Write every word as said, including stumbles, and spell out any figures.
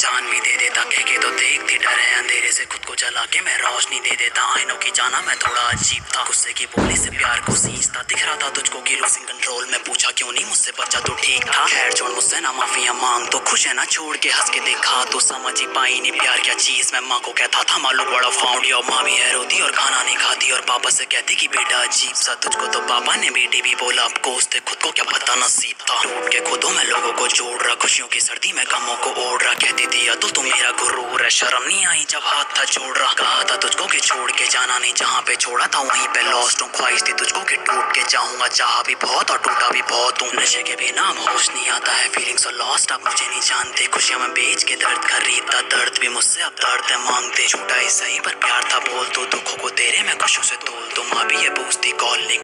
जान भी दे देता, कह के तो देखती डर है अंधेरे से खुद को जला के मैं रोशनी दे देता। आईनों की जाना मैं थोड़ा अजीब था, गुस्से की बोली से प्यार को सींचता। दिख रहा था तुझको कि लूजिंग कंट्रोल में, पूछा क्यों नहीं मुझसे बच्चा तो ठीक था। खैर छोड़ मुझसे ना माफिया मांग, तो खुश है ना छोड़ के हंस के देखा तो समझ ही पाई नहीं प्यार क्या चीज। मैं माँ को कहता था मालूम बड़ा फाउंड, और माँ भी है रोती और खाना नहीं खाती, और पापा से कहती कि बेटा अजीब सा तुझको तो पापा ने बेटी भी बोला। अब कोसते खुद को क्या पता नसीब था, टूट के खुदों में लोगों को जोड़ रहा, खुशियों की सर्दी में गमों को ओढ़ रहा। कहती थी अतुल तू मेरा गुरूर है, शर्म नहीं आई जब हाथ था जोड़ रहा। कहा था तुझको कि छोड़ के जाना नहीं, जहाँ पे छोड़ा था वहीं पे लॉस्ट हूँ। ख्वाहिश थी तुझको कि टूट के जाऊंगा, चाहा भी बहुत और टूटा भी बहुत हूँ। नशे के बिना होश नहीं आता है, फीलिंग्स और लॉस्ट आप मुझे नहीं जानते। खुशियां में बेच के दर्द खरीदता, दर्द भी मुझसे अब दर्द है मांगते। झूठा ही सही पर प्यार था बोल, तो दुखों को तेरे मैं खुशियों से तोल। तो माँ भी ये पूछती कॉल नहीं